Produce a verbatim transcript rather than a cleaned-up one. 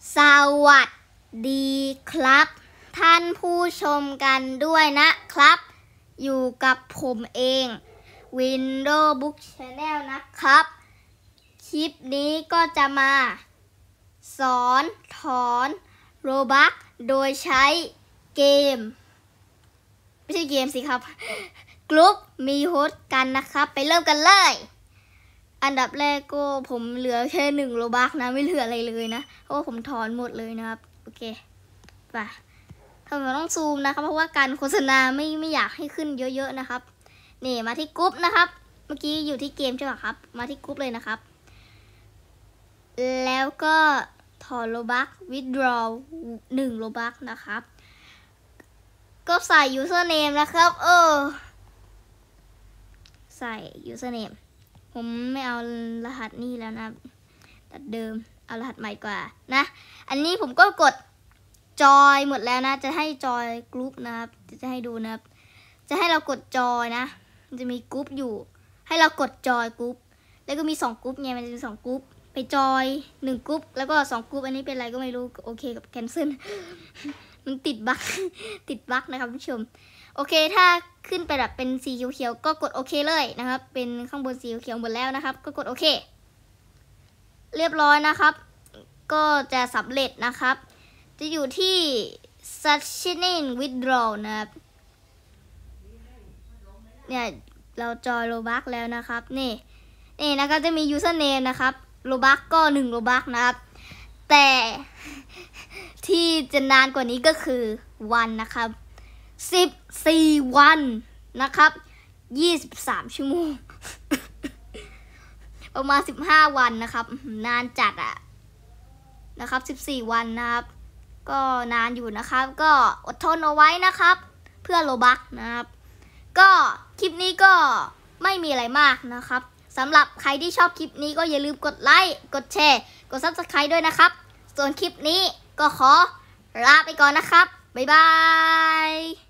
สวัสดีครับท่านผู้ชมกันด้วยนะครับอยู่กับผมเอง Windows Book Channel นะครับคลิปนี้ก็จะมาสอนถอนโรบัคโดยใช้เกมไม่ใช่เกมสิครับกลุ่มมีโฮสต์กันนะครับไปเริ่มกันเลยอันดับแรกก็ผมเหลือแค่หนึ่งโรบัคนะไม่เหลืออะไรเลยนะเพราะว่าผมถอนหมดเลยนะครับโอเคไปทำไมต้องซูมนะครับเพราะว่าการโฆษณาไม่ไม่อยากให้ขึ้นเยอะๆนะครับนี่มาที่กรุ๊ปนะครับเมื่อกี้อยู่ที่เกมใช่ไหมครับมาที่กรุ๊ปเลยนะครับแล้วก็ถอนโรบัค withdraw หนึ่งโรบัคนะครับก็ใส่ username นะครับเออใส่ username ผมไม่เอารหัสนี่แล้วนะตัดเดิมเอารหัสใหม่กว่านะอันนี้ผมก็กดจอยหมดแล้วนะจะให้จอยกรุ๊ปนะครับจะให้ดูนะครับจะให้เรากดจอยนะมันจะมีกรุ๊ปอยู่ให้เรากดจอยกรุ๊ปแล้วก็มีสองกรุ๊ปไงมันจะมีสองกรุ๊ปไปจอยหนึ่งกรุ๊ปแล้วก็สองกรุ๊ปอันนี้เป็นอะไรก็ไม่รู้โอเคกับแคนเซิลมันติดบั๊กติดบั๊กนะครับผู้ชมโอเคถ้าขึ้นไปแบบเป็นสีเขียวๆก็กดโอเคเลยนะครับเป็นข้างบนสีเขียวหมดแล้วนะครับก็กดโอเคเรียบร้อยนะครับก็จะสำเร็จนะครับจะอยู่ที่ succeeding withdraw นะครับเนี่ยเราจอยโรบัคแล้วนะครับนี่นี่นะครับจะมี username นะครับโรบัคก็หนึ่งโรบัคนะครับแต่ที่จะนานกว่านี้ก็คือวันนะครับสิบสี่วันนะครับยี่สิบสามชั่วโมง ประมาณสิบห้าวันนะครับนานจัดอะนะครับสิบสี่วันนะครับก็นานอยู่นะครับก็อดทนเอาไว้นะครับเพื่อโรบัคนะครับก็คลิปนี้ก็ไม่มีอะไรมากนะครับสำหรับใครที่ชอบคลิปนี้ก็อย่าลืมกดไลค์กดแชร์กด ซับสไครบ์ ด้วยนะครับส่วนคลิปนี้ก็ขอลาไปก่อนนะครับบ๊ายบาย